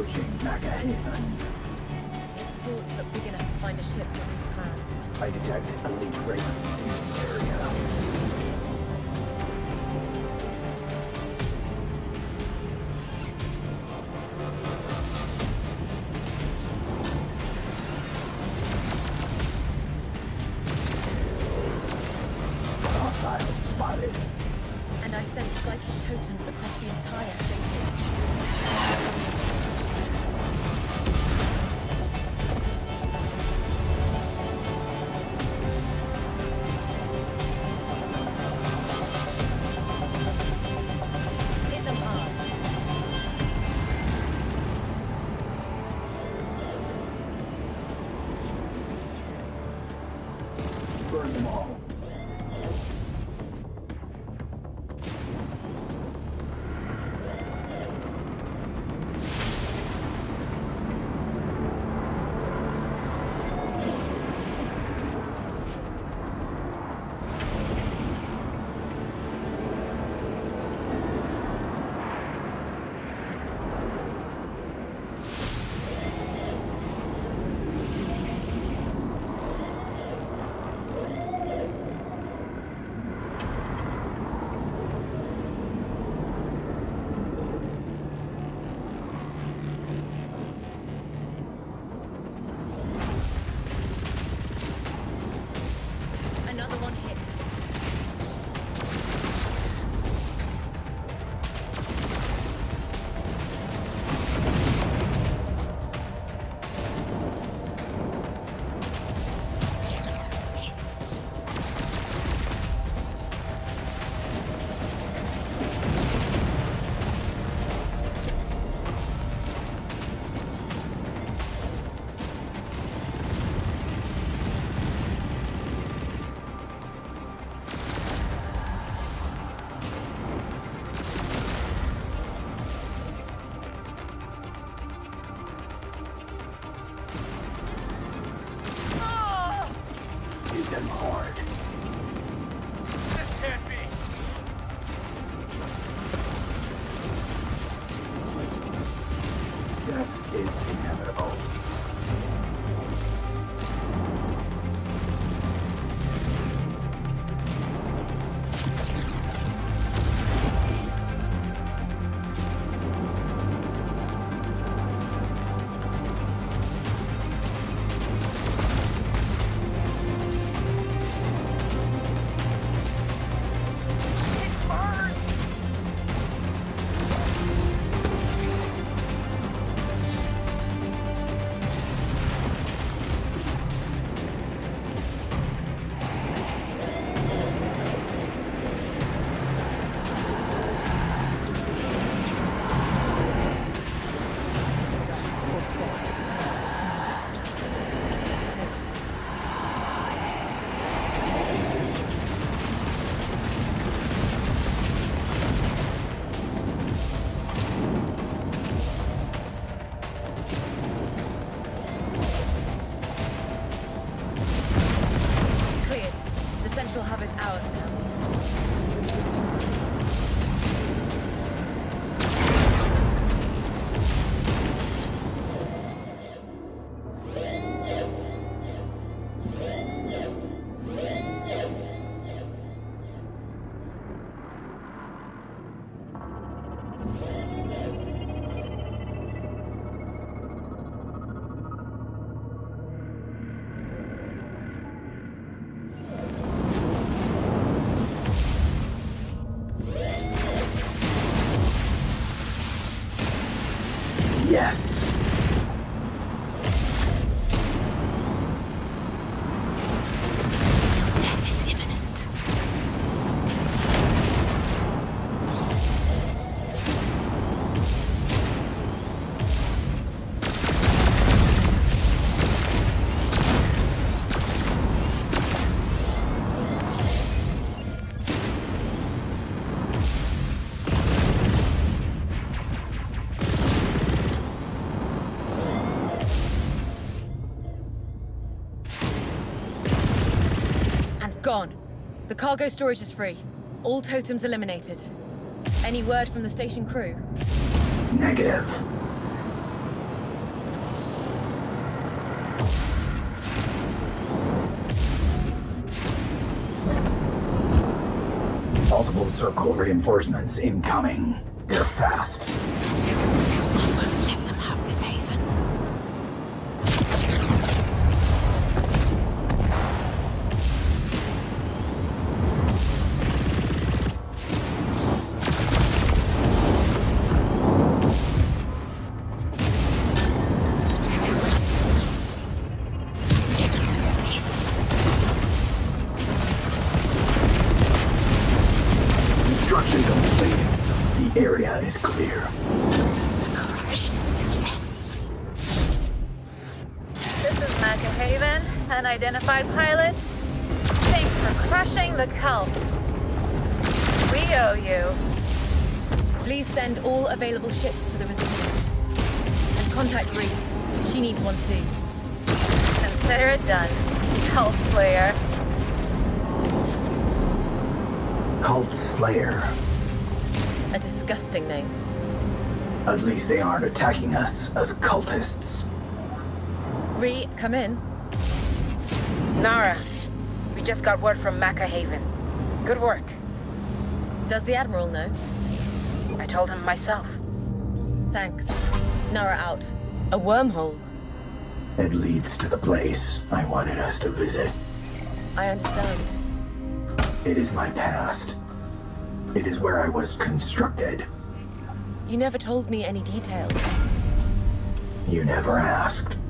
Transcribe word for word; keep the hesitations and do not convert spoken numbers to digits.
Approaching Mega Haven. Its ports look big enough to find a ship from East Clan. I detect elite races in the area. Spotted. And I sense psychic totems across the entire station. Hit them hard. Burn them all. Another one hit. Hit them hard. This can't be. Death is inevitable. Central hub is ours now. Yes! Death is imminent. Gone. The cargo storage is free. All totems eliminated. Any word from the station crew? Negative. Circle reinforcements incoming. They're fast. I won't let them have this haven. Construction complete. The area is clear. This is Mecca Haven, unidentified pilot. Thanks for crushing the cult. We owe you. Please send all available ships to the resistance. And contact Ree. She needs one too. Consider it done, Cult Slayer. Cult Slayer. A disgusting name. At least they aren't attacking us as cultists. Ree, come in. Nara, we just got word from Mecca Haven. Good work. Does the Admiral know? I told him myself. Thanks. Nara out. A wormhole. It leads to the place I wanted us to visit. I understand. It is my past. It is where I was constructed. You never told me any details. You never asked.